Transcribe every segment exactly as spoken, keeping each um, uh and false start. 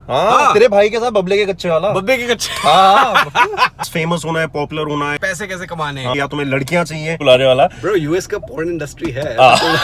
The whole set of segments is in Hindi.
हाँ, तेरे भाई के साथ बबले के कच्चे वाला। बब्बे के कच्चे। हाँ। फेमस होना है, पॉपुलर होना है, पैसे कैसे कमाने हैं, या तुम्हें लड़कियां चाहिए बुलाने वाला। ब्रो यूएस का पोर्न इंडस्ट्री है।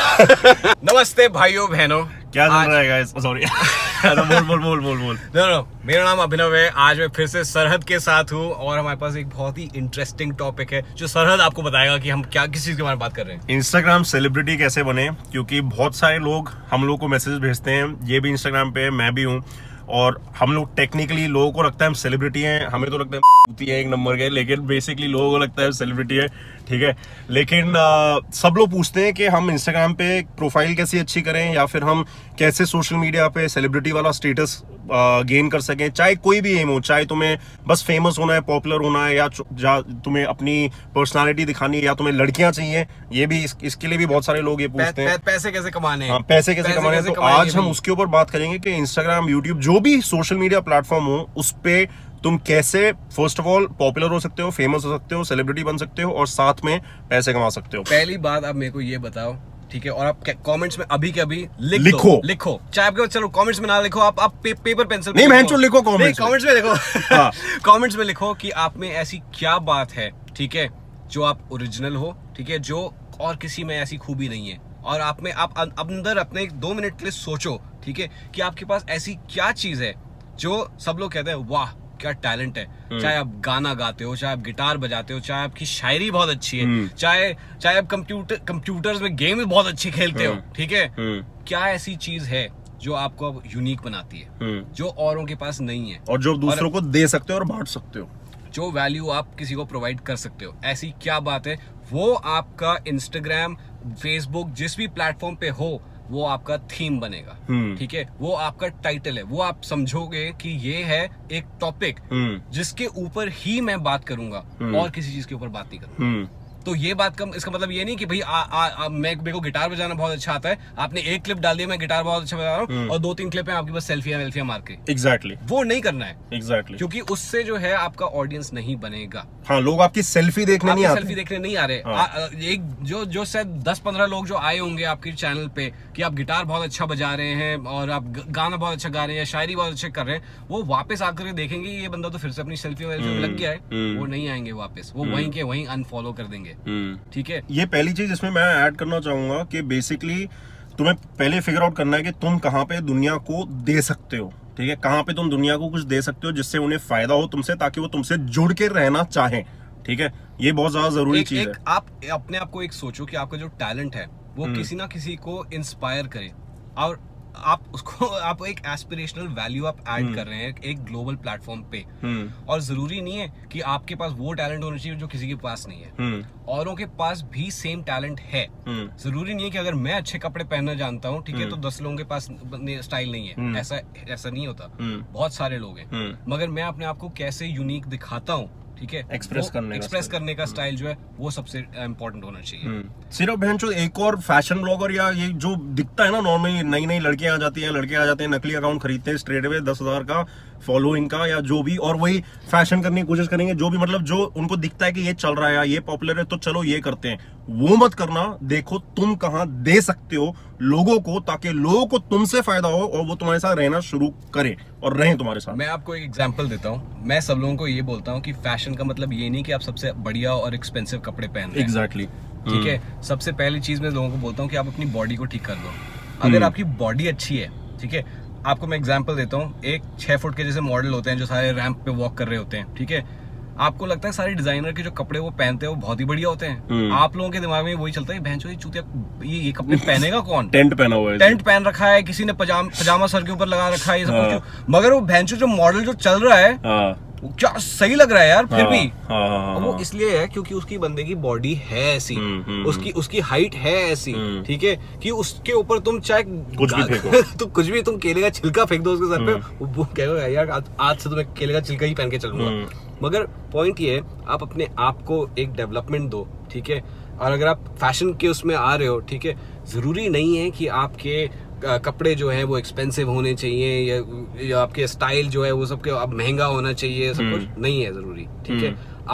नमस्ते भाइयों बहनों, क्या चल रहा है गाइस? सॉरी बोल बोल बोल बोल बोल नो नो मेरा नाम अभिनव है। आज मैं फिर से सरहद के साथ हूँ और हमारे पास एक बहुत ही इंटरेस्टिंग टॉपिक है जो सरहद आपको बताएगा कि हम क्या किस चीज के बारे में बात कर रहे हैं। इंस्टाग्राम सेलिब्रिटी कैसे बने, क्योंकि बहुत सारे लोग हम लोग को मैसेज भेजते हैं, ये भी इंस्टाग्राम पे है, मैं भी हूँ, और हम लोग टेक्निकली लोगों को लगता है हम सेलिब्रिटी हैं, हमें तो लगता है है एक नंबर के, लेकिन बेसिकली लोगों को लगता है सेलिब्रिटी है, ठीक है। लेकिन आ, सब लोग पूछते हैं कि हम इंस्टाग्राम पे प्रोफाइल कैसी अच्छी करें, या फिर हम कैसे सोशल मीडिया पे सेलिब्रिटी वाला स्टेटस गेन कर सकें। चाहे कोई भी एम हो, चाहे तुम्हें बस फेमस होना है, पॉपुलर होना है, या तुम्हें अपनी पर्सनालिटी दिखानी है, या तुम्हें लड़कियां चाहिए, ये भी इस, इसके लिए भी बहुत सारे लोग ये पूछते हैं पैसे कैसे कमाने हैं। हाँ, पैसे कैसे कमाने हैं। तो आज हम उसके ऊपर बात करेंगे कि इंस्टाग्राम, यूट्यूब, जो भी सोशल मीडिया प्लेटफॉर्म हो, उस पे तुम कैसे फर्स्ट ऑफ ऑल पॉपुलर हो सकते हो, फेमस हो सकते हो, सेलिब्रिटी बन सकते हो, और साथ में पैसे कमा सकते हो। पहली बात आप मेरे को ये बताओ, ठीक है, और आप कमेंट्स में अभी के अभी लिख लिखो दो, लिखो, चाहे आपके चलो कमेंट्स में ना लिखो, आप आप पे, पेपर पेंसिल नहीं मैं लिखो कमेंट्स कमेंट्स में लिखो। हाँ। कमेंट्स में लिखो कि आप में ऐसी क्या बात है, ठीक है, जो आप ओरिजिनल हो, ठीक है, जो और किसी में ऐसी खूबी नहीं है, और आप में आप अंदर अपने दो मिनट के लिए सोचो, ठीक है, कि आपके पास ऐसी क्या चीज है जो सब लोग कहते हैं वाह क्या टैलेंट है। चाहे आप गाना गाते हो, चाहे आप गिटार बजाते हो, चाहे आपकी शायरी बहुत अच्छी है, चाहे चाहे आप कंप्यूटर कंप्यूटर्स में गेम बहुत अच्छी खेलते हो, ठीक है, क्या ऐसी चीज है जो आपको अब यूनिक बनाती है, जो औरों के पास नहीं है, और जो दूसरों को दे सकते हो और बांट सकते हो, जो वैल्यू आप किसी को प्रोवाइड कर सकते हो। ऐसी क्या बात है, वो आपका इंस्टाग्राम, फेसबुक, जिस भी प्लेटफॉर्म पे हो, वो आपका थीम बनेगा, ठीक है, वो आपका टाइटल है, वो आप समझोगे कि ये है एक टॉपिक जिसके ऊपर ही मैं बात करूंगा और किसी चीज के ऊपर बात नहीं करूंगा। तो ये बात का इसका मतलब ये नहीं कि भाई आ, आ, आ, मैं मेरे को गिटार बजाना बहुत अच्छा आता है, आपने एक क्लिप डाल दिया मैं गिटार बहुत अच्छा बजा रहा हूँ, और दो तीन क्लिप में आपके पास सेल्फियां वेल्फियां मार के। Exactly exactly. वो नहीं करना है। Exactly exactly. क्योंकि उससे जो है आपका ऑडियंस नहीं बनेगा। हाँ, लोग आपकी सेल्फी देखने नहीं आते, सेल्फी देखने नहीं आ रहे। हाँ। आ, एक जो जो शायद दस पंद्रह लोग जो आए होंगे आपके चैनल पे कि आप गिटार बहुत अच्छा बजा रहे हैं और आप गाना बहुत अच्छा गा रहे हैं या शायरी बहुत अच्छा कर रहे हैं, वो वापस आकर के देखेंगे ये बंदा तो फिर से अपनी सेल्फी वेल्फी में लग गया है, वो नहीं आएंगे वापस, वो वहीं के वहीं अनफॉलो कर देंगे, ठीक है। ये पहली चीज इसमें मैं ऐड करना चाहूंगा कि बेसिकली तुम्हें पहले फिगर आउट करना है कि तुम कहाँ पे दुनिया को दे सकते हो, ठीक है, कहाँ पे तुम दुनिया को कुछ दे सकते हो जिससे उन्हें फायदा हो तुमसे, ताकि वो तुमसे जुड़ के रहना चाहें, ठीक है। ये बहुत ज्यादा जरूरी चीज है। आप अपने आप को एक सोचो कि आपका जो टैलेंट है वो किसी ना किसी को इंस्पायर करे, और आप उसको आप एक एस्पिरेशनल वैल्यू आप ऐड कर रहे हैं एक ग्लोबल प्लेटफॉर्म पे, और जरूरी नहीं है कि आपके पास वो टैलेंट होना चाहिए जो किसी के पास नहीं है, औरों के पास भी सेम टैलेंट है। जरूरी नहीं है कि अगर मैं अच्छे कपड़े पहनना जानता हूँ, ठीक है, तो दस लोगों के पास स्टाइल नहीं है, ऐसा ऐसा नहीं होता। बहुत सारे लोग हैं, मगर मैं अपने आप को कैसे यूनिक दिखाता हूँ, ठीक है, एक्सप्रेस करने एक्सप्रेस करने का स्टाइल जो है वो सबसे इम्पोर्टेंट होना चाहिए। सिर्फ बहन जो एक और फैशन ब्लॉगर या ये जो दिखता है ना नॉर्मली, नई नई लड़कियां आ जाती हैं, लड़के आ जाते हैं, नकली अकाउंट खरीदते हैं स्ट्रेट अवे दस हजार का फॉलोइंग का या जो भी, और वही फैशन करने की कोशिश करेंगे, जो भी मतलब जो उनको दिखता है कि ये चल रहा है, ये पॉपुलर है, तो चलो ये करते हैं। वो मत करना। देखो तुम कहाँ दे सकते हो लोगों को, ताकि लोगों को तुमसे फायदा हो और वो तुम्हारे साथ रहना शुरू करें और रहें तुम्हारे साथ। मैं आपको एक एग्जांपल देता हूँ। मैं सब लोगों को ये बोलता हूँ कि फैशन का मतलब ये नहीं कि आप सबसे बढ़िया और एक्सपेंसिव कपड़े पहन रहे हैं। एग्जैक्टली, ठीक है। सबसे पहली चीज मैं लोगों को बोलता हूँ कि आप अपनी बॉडी को ठीक कर लो। अगर आपकी बॉडी अच्छी है, ठीक है, आपको मैं एग्जांपल देता हूँ, एक छह फुट के जैसे मॉडल होते हैं जो सारे रैंप पे वॉक कर रहे होते हैं, ठीक है, आपको लगता है सारे डिजाइनर के जो कपड़े वो पहनते हैं वो बहुत ही बढ़िया होते हैं। आप लोगों के दिमाग में वही चलता है, भैंचो ये चूतिया ये ये कपड़े पहनेगा कौन? टेंट पहना हुआ है, टेंट पहन रखा है, किसी ने पजामा पजामा सर के ऊपर लगा रखा है, ये सब कुछ। मगर वो भैंचो जो मॉडल जो चल रहा है वो क्या सही लग रहा है यार, फिर भी वो इसलिए है क्योंकि उसकी बंदे की बॉडी है ऐसी, उसकी उसकी हाइट है ऐसी, ठीक है, कि उसके ऊपर तुम चाहे कुछ भी फेंको तो कुछ भी, तुम केले का छिलका फेंक दो उसके सर पे, वो कहेगा यार आज से तुम्हें केले का छिलका ही पहन के चलूंगा। मगर पॉइंट ये है, आप अपने आप को एक डेवलपमेंट दो, ठीक है। और अगर आप फैशन के उसमें आ रहे हो, ठीक है, जरूरी नहीं है कि आपके कपड़े जो है वो एक्सपेंसिव होने चाहिए या, या आपके स्टाइल जो है वो सबके अब महंगा होना चाहिए, सब कुछ नहीं है जरूरी, ठीक है। आप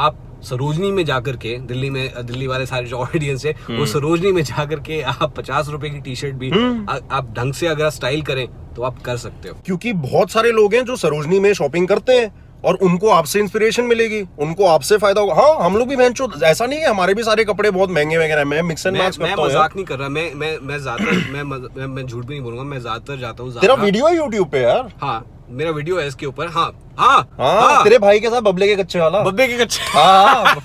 सरोजनी में जाकर के, दिल्ली में, दिल्ली वाले सारे जो ऑडियंस है वो सरोजनी में जाकर के आप पचास रुपए की टी शर्ट भी आ, आप ढंग से अगर स्टाइल करें तो आप कर सकते हो। क्योंकि बहुत सारे लोग हैं जो सरोजनी में शॉपिंग करते हैं और उनको आपसे इंस्पिरेशन मिलेगी, उनको आपसे फायदा होगा। हाँ, हम लोग भी बेंचो, ऐसा नहीं है, हमारे भी सारे कपड़े बहुत महंगे वगैरह। मैं मिक्स एंड मैच करता हूं। मैं मजाक नहीं कर रहा, मैं मैं मैं ज्यादातर मैं मैं, मैं झूठ भी नहीं बोलूंगा, मैं ज्यादातर जाता हूँ। तेरा वीडियो है यूट्यूब पे यार? हाँ, मेरा वीडियो है इसके ऊपर। हाँ हाँ हाँ, हाँ, तेरे भाई के साथ बबले के कच्चे वाला, बब्बे के कच्चे। हाँ।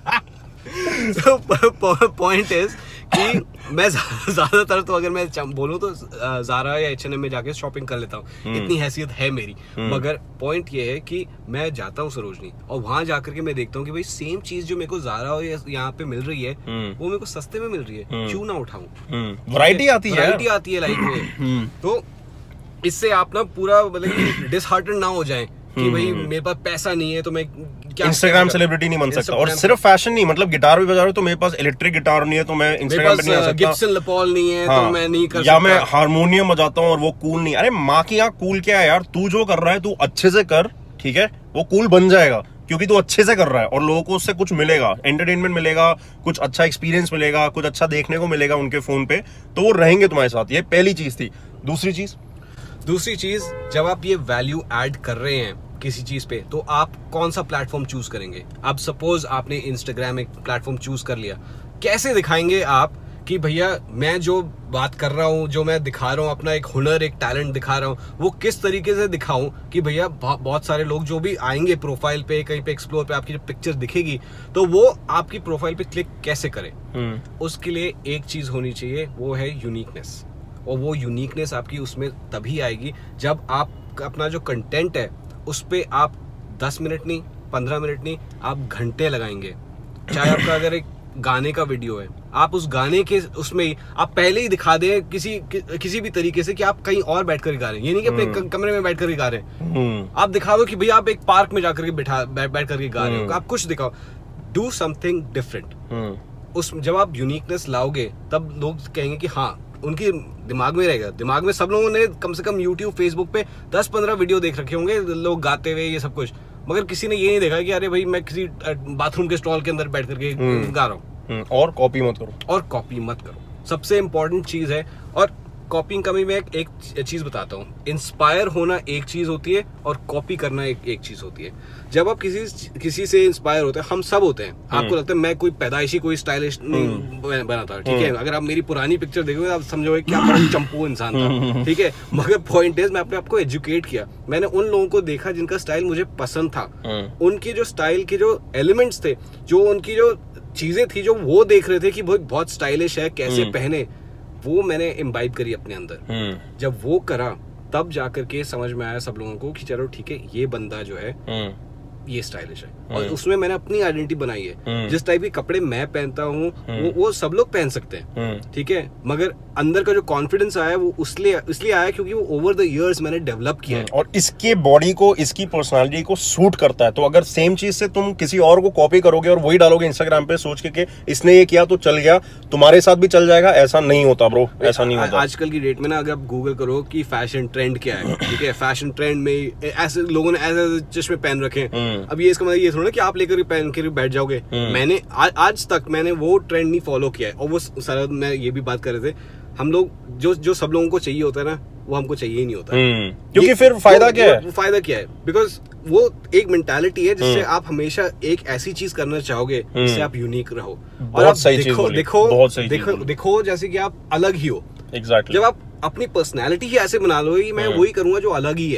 पॉइंट इज कि मैं ज्यादातर तो अगर मैं बोलूं तो ज़ारा या एच एंड एम में जाके शॉपिंग कर लेता हूँ, इतनी हैसियत है मेरी। मगर पॉइंट ये है कि मैं जाता हूँ सरोजनी और वहां जाकर के मैं देखता हूँ कि भाई सेम चीज जो मेरे को ज़ारा और यहाँ पे मिल रही है वो मेरे को सस्ते में मिल रही है, क्यों ना उठाऊं? वैरायटी आती है, वैरायटी आती है लाइफ में। तो इससे आप ना पूरा मतलब डिसहार्टेड ना हो जाए कि भाई मेरे पास पैसा नहीं है तो मैं क्या इंस्टाग्राम सेलिब्रिटी नहीं बन सकता। और सिर्फ फैशन नहीं, मतलब गिटार भी बजा रहा हूं तो मेरे पास इलेक्ट्रिक गिटार नहीं है तो मैं इंस्टाग्राम पे नहीं आ सकता। गिब्सन लेपॉल नहीं है हाँ, तो मैं नहीं कर या सकता। मैं हारमोनियम बजाता हूँ और वो कूल नहीं। अरे माँ की यहाँ कूल क्या है यार, तू जो कर रहा है तू अच्छे से कर, ठीक है, वो कूल बन जाएगा क्योंकि तू अच्छे से कर रहा है और लोगों को उससे कुछ मिलेगा, एंटरटेनमेंट मिलेगा, कुछ अच्छा एक्सपीरियंस मिलेगा, कुछ अच्छा देखने को मिलेगा उनके फोन पे, तो वो रहेंगे तुम्हारे साथ। ये पहली चीज थी। दूसरी चीज दूसरी चीज जब आप ये वैल्यू ऐड कर रहे हैं किसी चीज पे तो आप कौन सा प्लेटफॉर्म चूज करेंगे? अब सपोज आपने इंस्टाग्राम एक प्लेटफॉर्म चूज कर लिया, कैसे दिखाएंगे आप कि भैया मैं जो बात कर रहा हूँ, जो मैं दिखा रहा हूँ, अपना एक हुनर, एक टैलेंट दिखा रहा हूँ, वो किस तरीके से दिखाऊं कि भैया बहुत सारे लोग जो भी आएंगे प्रोफाइल पे, कहीं पे एक्सप्लोर पे आपकी जो पिक्चर दिखेगी तो वो आपकी प्रोफाइल पे क्लिक कैसे करें? उसके लिए एक चीज होनी चाहिए, वो है यूनिकनेस। और वो यूनिकनेस आपकी उसमें तभी आएगी जब आप अपना जो कंटेंट है उस पे आप दस मिनट नहीं, पंद्रह मिनट नहीं, आप घंटे लगाएंगे। चाहे आपका अगर एक गाने का वीडियो है, आप उस गाने के उसमें ही आप पहले ही दिखा दें किसी कि, किसी भी तरीके से कि आप कहीं और बैठ कर गा रहे हैं, ये नहीं कि अपने कमरे में बैठ कर गा रहे हैं। आप दिखा दो कि भैया आप एक पार्क में जाकर के बैठा बैठ करके गा रहे हो, आप कुछ दिखाओ, डू समथिंग डिफरेंट। उस जब आप यूनिकनेस लाओगे तब लोग कहेंगे कि हाँ, उनकी दिमाग में रहेगा। दिमाग में सब लोगों ने कम से कम यूट्यूब, फेसबुक पे दस पंद्रह वीडियो देख रखे होंगे लोग गाते हुए, ये सब कुछ, मगर किसी ने ये नहीं देखा कि अरे भाई मैं किसी बाथरूम के स्टॉल के अंदर बैठ करके गा रहा हूँ। और कॉपी मत करो, और कॉपी मत करो, सबसे इंपॉर्टेंट चीज है। और कॉपिंग का भी मैं एक, एक चीज बताता हूँ, इंस्पायर होना एक चीज होती है और कॉपी करना एक एक चीज होती है। जब आप किसी किसी से इंस्पायर होते हैं, हम सब होते हैं, आपको लगता है मैं कोई पैदाइशी कोई स्टाइलिश नहीं बनाता, ठीक है, अगर आप मेरी पुरानी पिक्चर देखोगे आप समझोगे क्या बड़ा चंपू इंसान था, ठीक है। मगर पॉइंट इज मैं अपने आप को एजुकेट किया, मैंने उन लोगों को देखा जिनका स्टाइल मुझे पसंद था, उनकी जो स्टाइल के जो एलिमेंट्स थे, जो उनकी जो चीजें थी, जो वो देख रहे थे कि बहुत स्टाइलिश है, कैसे पहने, वो मैंने इम्बाइब करी अपने अंदर। जब वो करा तब जाकर के समझ में आया सब लोगों को कि चलो ठीक है, ये बंदा जो है ये स्टाइलिश है, और उसमें मैंने अपनी आइडेंटिटी बनाई है। जिस टाइप के कपड़े मैं पहनता हूँ वो वो सब लोग पहन सकते हैं, ठीक है, मगर अंदर का जो कॉन्फिडेंस आया वो उसलिए इसलिए आया क्योंकि वो ओवर द इयर्स मैंने डेवलप किया है और इसके बॉडी को, इसकी पर्सनालिटी को सूट करता है। तो अगर सेम चीज से तुम किसी और को कॉपी करोगे और वही डालोगे इंस्टाग्राम पे सोच के कि इसने ये किया तो चल गया, तुम्हारे साथ भी चल जाएगा, ऐसा नहीं होता ब्रो, ऐसा नहीं होता। आजकल की डेट में ना अगर आप गूगल करो कि फैशन ट्रेंड क्या है, ठीक है, फैशन ट्रेंड में ऐसे लोगों ने ऐसे चश्मे पहन रखे हैं, अब ये इसका मतलब ये थोड़ा ना कि आप लेकर पहन के बैठ जाओगे। मैंने आ, आज तक मैंने वो ट्रेंड नहीं फॉलो किया है। और वो सर मैं ये भी बात कर रहे थे, हम लोग जो जो सब लोगों को चाहिए होता है ना, वो हमको चाहिए ही नहीं होता, क्योंकि फिर फायदा क्या है? फायदा क्या है? बिकॉज वो एक मेंटालिटी है जिससे आप हमेशा एक ऐसी चीज करना चाहोगे जिससे आप यूनिक रहो और आप देखो देखो देखो देखो जैसे कि आप अलग ही हो। एग्जैक्टली। जब आप अपनी पर्सनालिटी ही ऐसे बना लो कि मैं वही करूंगा जो अलग ही है,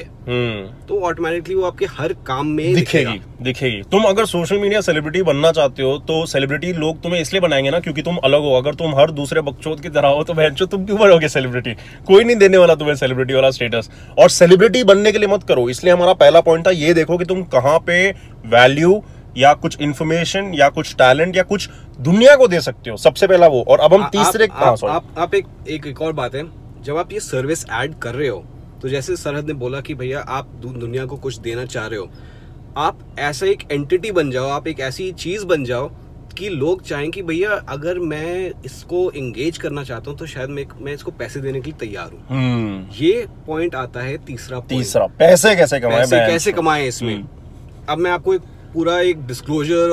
तो ऑटोमेटिकली वो आपके हर काम में दिखेगी दिखेगी। तुम अगर सोशल मीडिया सेलिब्रिटी बनना चाहते हो तो सेलिब्रिटी लोग तुम्हें इसलिए बनाएंगे ना क्योंकि तुम अलग हो। अगर तुम हर दूसरे बकचोद की तरह हो तो बहनचोद तुम क्यों बनोगे सेलिब्रिटी? कोई नहीं देने वाला तुम्हें सेलिब्रिटी वाला स्टेटस। और सेलिब्रिटी बनने के लिए मत करो, इसलिए हमारा पहला पॉइंट था, ये देखो कि तुम कहाँ पे वैल्यू या कुछ इन्फॉर्मेशन या कुछ टैलेंट या कुछ दुनिया को दे सकते हो, सबसे पहला वो। और अब हम तीसरे आप, आप, आप, आप एक, एक एक और बात है, जब आप ये सर्विस ऐड कर रहे हो तो जैसे सरहद ने बोला कि भैया आप दुनिया को कुछ देना चाह रहे हो, आप ऐसा एक एंटिटी बन जाओ, आप एक ऐसी चीज बन जाओ कि लोग चाहें कि भैया अगर मैं इसको एंगेज करना चाहता हूँ तो शायद मैं मैं इसको पैसे देने के लिए तैयार हूँ। ये पॉइंट आता है तीसरा तीसरा पैसे कैसे कमाए, पैसे कैसे कमाए इसमें। अब मैं आपको एक पूरा एक डिस्क्लोजर और एक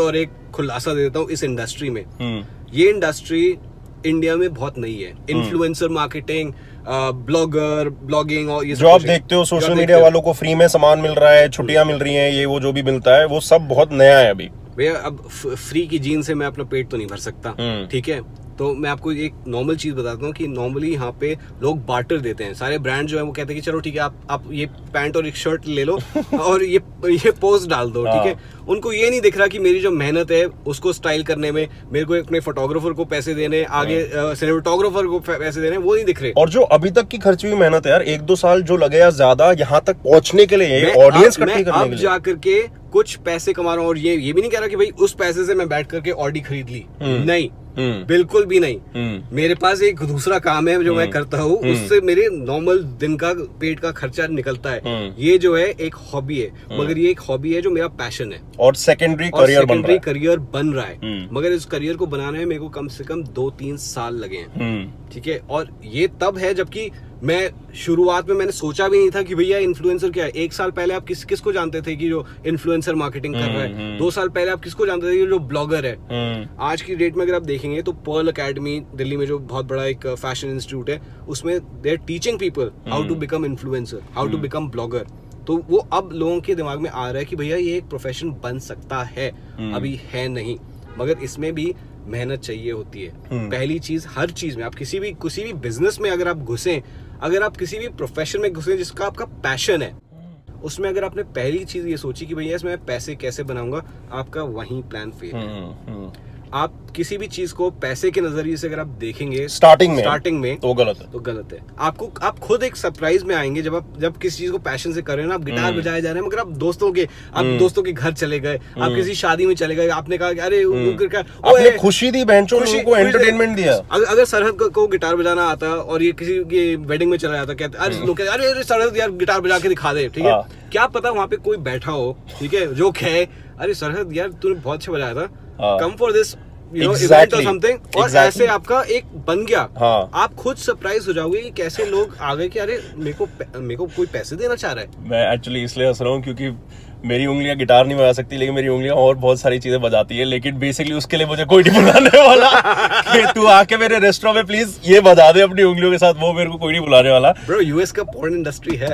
खुलासा दे देता हूँ इस इंडस्ट्री में। ये इंडस्ट्री इंडिया में बहुत नई है। इन्फ्लुएंसर मार्केटिंग, ब्लॉगर, ब्लॉगिंग और ये जो आप देखते हो सोशल मीडिया वालों को फ्री में सामान मिल रहा है, छुट्टियां मिल रही हैं, ये वो जो भी मिलता है वो सब बहुत नया है अभी। भैया अब फ्री की जीन से मैं अपना पेट तो नहीं भर सकता, ठीक है। तो मैं आपको एक नॉर्मल चीज बताता हूँ कि नॉर्मली यहाँ पे लोग बार्टर देते हैं। सारे ब्रांड जो है वो कहते हैं कि चलो ठीक है, आप आप ये पैंट और एक शर्ट ले लो और ये ये पोस्ट डाल दो, ठीक है। उनको ये नहीं दिख रहा कि मेरी जो मेहनत है उसको स्टाइल करने में, मेरे को अपने फोटोग्राफर को पैसे देने, आगे सिनेमेटोग्राफर को पैसे देने, वो नहीं दिख रहे। और जो अभी तक की खर्ची हुई मेहनत है यार, एक दो साल जो लगे या ज्यादा यहाँ तक पहुंचने के लिए, ऑडियंस इकट्ठी करने के लिए, जा करके कुछ पैसे कमा रहा हूँ। और ये ये भी नहीं कह रहा कि भाई उस पैसे से मैं बैठ करके ऑडी खरीद ली, नहीं, बिल्कुल भी नहीं। मेरे पास एक दूसरा काम है जो मैं करता हूँ, उससे मेरे नॉर्मल दिन का पेट का खर्चा निकलता है। ये जो है एक हॉबी है, मगर ये एक हॉबी है जो मेरा पैशन है और सेकेंडरी करियर बन रहा है। करियर बन रहा है, मगर इस करियर को बनाने में मेरे को कम से कम दो तीन साल लगे हैं, ठीक है। और ये तब है जबकि मैं शुरुआत में मैंने सोचा भी नहीं था कि भैया इन्फ्लुएंसर क्या है। एक साल पहले आप किस किसको जानते थे कि जो इन्फ्लुएंसर मार्केटिंग कर रहा है? दो साल पहले आप किसको जानते थे कि जो ब्लॉगर है? आज की डेट में अगर आप देखेंगे तो पर्ल एकेडमी दिल्ली में जो बहुत बड़ा एक फैशन इंस्टीट्यूट है, उसमें they are teaching people how to become influencer, how to become blogger. तो वो अब लोगों के दिमाग में आ रहा है कि भैया ये एक प्रोफेशन बन सकता है, अभी है नहीं, मगर इसमें भी मेहनत चाहिए होती है। पहली चीज, हर चीज में आप किसी भी किसी भी बिजनेस में अगर आप घुसे, अगर आप किसी भी प्रोफेशन में घुसे जिसका आपका पैशन है, उसमें अगर आपने पहली चीज ये सोची कि भैया इसमें पैसे कैसे बनाऊंगा, आपका वही प्लान फेल है। आप किसी भी चीज को पैसे के नजरिए से अगर आप देखेंगे स्टार्टिंग में स्टार्टिंग में तो गलत है, तो गलत है। आपको आप खुद एक सरप्राइज में आएंगे जब आप जब किसी चीज को पैशन से कर रहे हैं ना। आप गिटार बजाए जा रहे हैं, मगर आप दोस्तों के आप दोस्तों के घर चले गए, आप किसी शादी में चले गए, आपने कहा कि अरे आपने खुशी दी, बहनचोद लोगों को एंटरटेनमेंट दिया। अगर सरहद को गिटार बजाना आता और ये किसी की वेडिंग में चला जाता, कहते अरे लोग अरे अरे सरहद यार गिटार बजा के दिखा दे, ठीक है। क्या पता वहाँ पे कोई बैठा हो, ठीक है, जो कहे अरे सरहद यार तूने बहुत अच्छा बजाया था, come for this You know, exactly, or something, और exactly. ऐसे आपका एक बन गया। हाँ. आप खुद सरप्राइज हो जाओगे कि कैसे लोग आ गए कि अरे मेरे को मेरे को कोई पैसे देना चाह रहा है। मैं एक्चुअली इसलिए हंस रहा हूँ क्योंकि मेरी उंगलियां गिटार नहीं बजा सकती, लेकिन मेरी उंगलियां और बहुत सारी चीजें बजाती है। लेकिन बेसिकली उसके लिए मुझे कोई नहीं बुलाने वाला कि तू आके मेरे रेस्टोरेंट में प्लीज ये बजा दे अपनी उंगलियों के साथ, वो मेरे को कोई नहीं बुलाने वाला। ब्रो यूएस का पोर्न इंडस्ट्री है।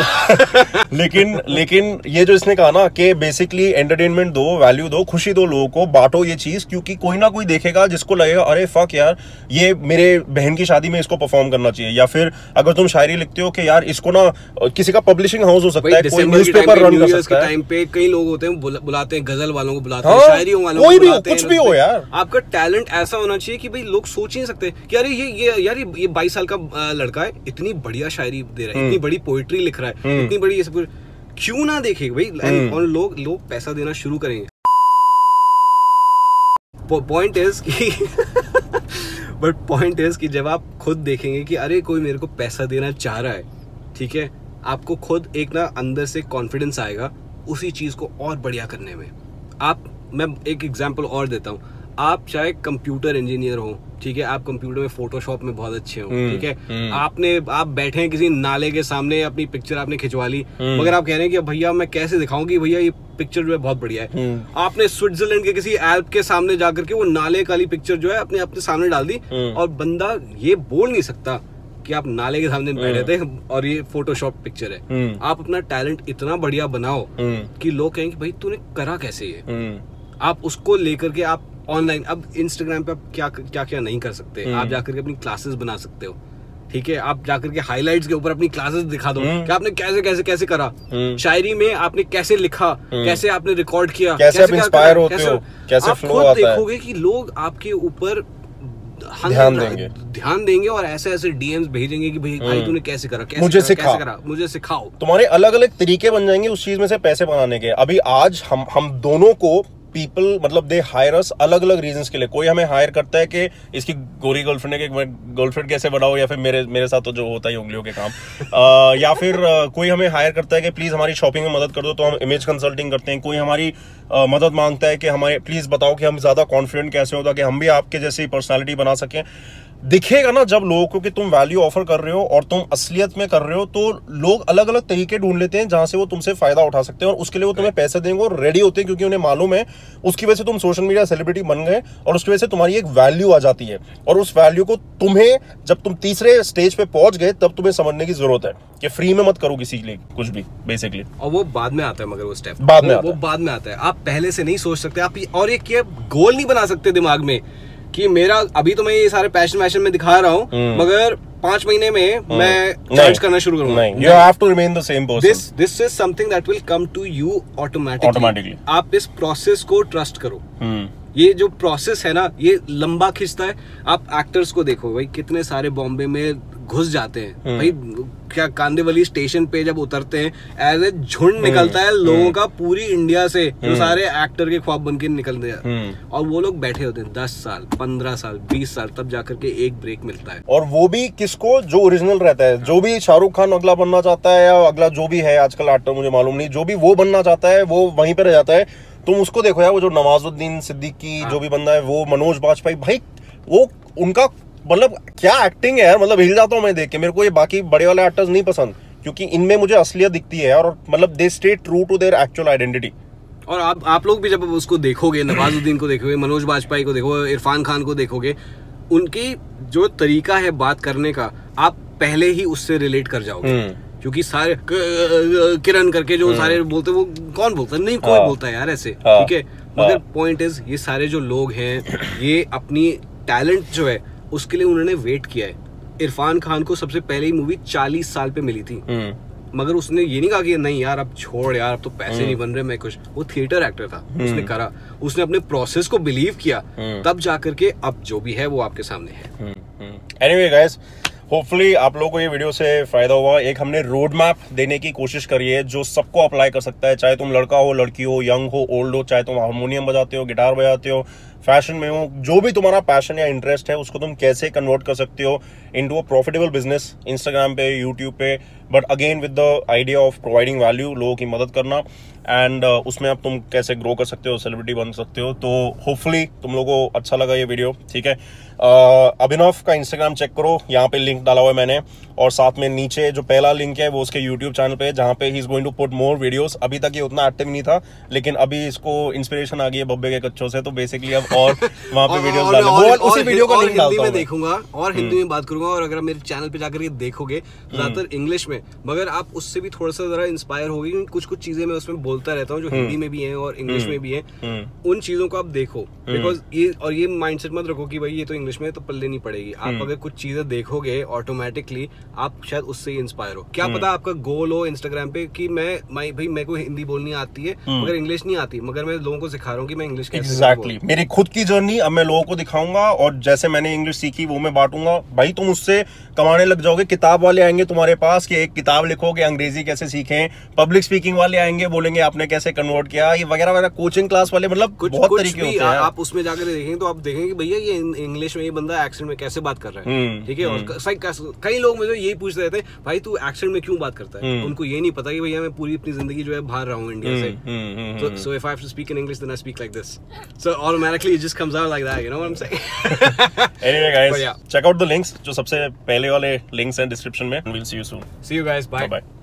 लेकिन लेकिन ये जो इसने कहा ना कि बेसिकली एंटरटेनमेंट दो, वैल्यू दो, खुशी दो, लोगों को बांटो ये चीज, क्योंकि कोई ना कोई देखेगा जिसको लगेगा अरे फक यार ये मेरे बहन की शादी में इसको परफॉर्म करना चाहिए। या फिर अगर तुम शायरी लिखते हो कि यार इसको ना किसी का पब्लिशिंग हाउस हो सकता है, कोई न्यूज़पेपर रन कर सकता है। कई लोग होते हैं बुलाते हैं, गजल वालों को बुलाते हैं, शायरी वालों को बुलाते हैं, कुछ भी हो यार। आपका टैलेंट ऐसा होना चाहिए कि भाई लोग सोच नहीं सकते कि अरे ये ये यार ये बाईस साल का लड़का है, इतनी बढ़िया शायरी दे रहा है, इतनी बड़ी पोइट्री लिख रहा है, इतनी बड़ी ये सब, क्यों ना देखे भाई। और लोग लोग पैसा देना शुरू करेंगे। पॉइंट इज कि बट पॉइंट इज कि जब आप खुद देखेंगे कि अरे कोई मेरे को पैसा देना चाह रहा है, ठीक है, आपको खुद एक ना अंदर से कॉन्फिडेंस आएगा उसी चीज को और बढ़िया करने में। आप मैं एक एग्जांपल और देता हूँ, आप चाहे कंप्यूटर इंजीनियर हो, ठीक है, आप कंप्यूटर में फोटोशॉप में बहुत अच्छे हो, ठीक है, आपने आप बैठे हैं किसी नाले के सामने, अपनी पिक्चर आपने खिंचवा ली, मगर आप कह रहे हैं कि भैया मैं कैसे दिखाऊं कि भैया ये पिक्चर जो है बहुत बढ़िया है। आपने स्विट्जरलैंड के किसी एल्प के सामने जाकर के वो नाले वाली पिक्चर जो है अपने अपने सामने डाल दी, और बंदा ये बोल नहीं सकता कि आप नाले के सामने बैठे थे और ये फोटोशॉप पिक्चर है। आप अपना टैलेंट इतना बढ़िया बनाओ कि लोग कहेंगे भाई तूने करा कैसे ये। आप उसको लेकर के आप ऑनलाइन, अब इंस्टाग्राम पे आप क्या क्या क्या नहीं कर सकते, आप जाकर के अपनी क्लासेस बना सकते हो, ठीक है, आप जाकर के हाइलाइट्स के ऊपर अपनी क्लासेस दिखा दो कि आपने कैसे कैसे कैसे करा, शायरी में आपने कैसे लिखा, कैसे आपने रिकॉर्ड किया, कैसे आप इंस्पायर होते हो, कैसे फ्लो आता है। आप खुद देखोगे कि लोग आपके ऊपर ध्यान देंगे ध्यान देंगे और ऐसे ऐसे डीएम्स भेजेंगे कि भाई भाई तूने कैसे करा, कैसे मुझे करा, सिखा, कैसे करा, मुझे सिखाओ। तुम्हारे अलग अलग तरीके बन जाएंगे उस चीज में से पैसे बनाने के। अभी आज हम हम दोनों को पीपल मतलब दे हायर अस अलग अलग रीजंस के लिए। कोई हमें हायर करता है कि इसकी गोरी गर्लफ्रेंड है कि गर्लफ्रेंड कैसे बनाओ, या फिर मेरे मेरे साथ तो जो होता है उंगलियों के काम आ, या फिर आ, कोई हमें हायर करता है कि प्लीज हमारी शॉपिंग में मदद कर दो, तो हम इमेज कंसल्टिंग करते हैं। कोई हमारी आ, मदद मांगता है कि हमारे प्लीज बताओ कि हम ज्यादा कॉन्फिडेंट कैसे हो ताकि हम भी आपके जैसी पर्सनालिटी बना सकें। दिखेगा ना जब लोगों को कि तुम वैल्यू ऑफर कर रहे हो और तुम असलियत में कर रहे हो, तो लोग अलग अलग तरीके ढूंढ लेते हैं जहां से वो तुमसे फायदा उठा सकते हैं और उसके लिए वो तुम्हें पैसे देंगे और रेडी होते हैं, क्योंकि उन्हें मालूम है उसकी वजह से तुम सोशल मीडिया सेलिब्रिटी बन गए और उसकी वजह से तुम्हारी एक वैल्यू आ जाती है। और उस वैल्यू को तुम्हें जब तुम तीसरे स्टेज पे पहुंच गए तब तुम्हें समझने की जरूरत है कि फ्री में मत करो किसी के लिए कुछ भी, बेसिकली। और वो बाद में आता है, मगर वो स्टेप बाद में वो, वो बाद में आता है। आप पहले से नहीं सोच सकते आप, और एक ये गोल नहीं बना सकते दिमाग में कि मेरा अभी तो मैं ये सारे पैशन वैशन में दिखा रहा हूँ, मगर पांच महीने में मैं चार्ज करना शुरू करूंगा। नहीं, you have to remain the same person. This this is something that will come to you automatically. Automatically. आप इस प्रोसेस को ट्रस्ट करो। ये जो प्रोसेस है ना, ये लंबा खिंचता है। आप एक्टर्स को देखो भाई, कितने सारे बॉम्बे में घुस जाते हैं भाई, क्या कांदिवली स्टेशन पे जब उतरते हैं एज ए झुंड निकलता है लोगों का पूरी इंडिया से, जो सारे एक्टर के ख्वाब बन के निकलते हैं, और वो लोग बैठे होते हैं दस साल पंद्रह साल बीस साल, तब जाकर के एक ब्रेक मिलता है। और वो भी किसको, जो ओरिजिनल रहता है। जो भी शाहरुख खान अगला बनना चाहता है या अगला जो भी है आजकल एक्टर, मुझे मालूम नहीं, जो भी वो बनना चाहता है वो वहीं पे रह जाता है। तुम उसको देखो यार, वो जो नवाजुद्दीन सिद्दीकी जो भी बंदा है, वो मनोज बाजपेयी, भाई वो उनका मतलब क्या एक्टिंग है यार, मतलब हिल जाता हूँ मैं देख के। मेरे को ये बाकी बड़े वाले एक्टर्स नहीं पसंद, क्योंकि इनमें मुझे असलियत दिखती है और मतलब they stay true to their actual identity. और आप आप लोग भी जब उसको देखोगे, नवाजुद्दीन को देखोगे, मनोज बाजपेयी को देखोगे, इरफान खान को देखोगे, उनकी जो तरीका है बात करने का, आप पहले ही उससे रिलेट कर जाओगे। क्योंकि सारे किरण करके जो सारे बोलते हैं, वो कौन बोलता है? नहीं कोई बोलता है यार ऐसे, ठीक है। मगर पॉइंट इज, ये सारे जो लोग हैं, ये अपनी टैलेंट जो है उसके लिए उन्होंने वेट किया है। इरफान खान को सबसे पहले ही मूवी चालीस साल पे मिली थी, मगर उसने ये नहीं कहा कि नहीं यार अब छोड़ यार, अब तो पैसे नहीं बन रहे, मैं कुछ, वो थिएटर एक्टर था, उसने करा, उसने अपने प्रोसेस को बिलीव किया, तब जाकर के अब जो भी है वो आपके सामने है। एनीवे गाइस, होपफुली आप लोगों को ये वीडियो से फायदा हुआ। एक हमने रोड मैप देने की कोशिश करी है जो सबको अप्लाई कर सकता है, चाहे तुम लड़का हो, लड़की हो, यंग हो, ओल्ड हो, चाहे तुम हारमोनियम बजाते हो, गिटार बजाते हो, फैशन में हो, जो भी तुम्हारा पैशन या इंटरेस्ट है, उसको तुम कैसे कन्वर्ट कर सकते हो into a profitable business, Instagram पे, यूट्यूब पे, but again with the idea of providing value, लोगों की मदद करना, एंड uh, उसमें अब तुम कैसे ग्रो कर सकते हो, सेलिब्रिटी बन सकते हो। तो होपफुली तुम लोगों को अच्छा लगा ये वीडियो, ठीक है। uh, अभिनव का इंस्टाग्राम चेक करो, यहाँ पे लिंक डाला हुआ है मैंने, और साथ में नीचे जो पहला लिंक है वो उसके यूट्यूब चैनल पे है, जहाँ पे ही is going to put more videos. अभी तक ये उतना एक्टिव नहीं था, लेकिन अभी इसको इंस्पिरेशन आ गई है बब्बे के कच्चों से, तो बेसिकली अब और वहाँ पे वीडियोस डालने, वो उसी वीडियो का लिंक डालता हूं मैं। देखूंगा और हिंदी में बात करूंगा, और अगर मेरे चैनल पे जाकर ये देखोगे तो ज्यादातर इंग्लिश में, मगर आप उससे भी थोड़ा सा जरा इंस्पायर होगी, क्योंकि कुछ कुछ चीजें मैं उसमें बोलता रहता हूँ जो हिंदी में भी है और इंग्लिश में भी है। उन चीजों को आप देखो, बिकॉज ये, और ये माइंडसेट मत रखो कि भाई ये तो इंग्लिश में तो पल्ले नहीं पड़ेगी। आप अगर कुछ चीजें देखोगे ऑटोमेटिकली आप शायद उससे इंस्पायर हो। क्या पता आपका गोल हो इंस्टाग्राम पे कि मैं भाई मेरे को हिंदी बोलनी आती है मगर इंग्लिश नहीं आती, मगर मैं लोगों को सिखा रहा हूँ कि मैं इंग्लिश कैसे एग्जैक्टली exactly. मेरी खुद की जर्नी अब मैं लोगों को दिखाऊंगा, और जैसे मैंने इंग्लिश सीखी वो मैं बांटूंगा। भाई तुम उससे कमाने लग जाओगे। किताब वाले आएंगे तुम्हारे पास कि एक किताब लिखोगे अंग्रेजी कैसे सीखें, पब्लिक स्पीकिंग वाले आएंगे बोलेंगे आपने कैसे कन्वर्ट किया, ये वगैरह वगैरह, कोचिंग क्लास वाले, मतलब कुछ बहुत कुछ तरीके भी होते हैं। आप उसमें जाकर देखेंगे तो आप देखेंगे भैया ये इंग्लिश में ये बंदा एक्सेंट में कैसे बात कर रहा है, ठीक है। और कई लोग मुझे यही पूछते रहते हैं भाई तू एक्सेंट में क्यों बात करता है, उनको ये नहीं पता कि भैया मैं पूरी अपनी जिंदगी जो है बाहर रहा हूँ इंडिया से, तो so if I have to speak in English then I speak like this, so automatically it just comes out like that, you know what I am saying. Anyway guys, check out the links, जो सबसे पहले वाले लिंक्स हैं डिस्क्रिप्शन में। Will see you soon. See you guys, bye bye.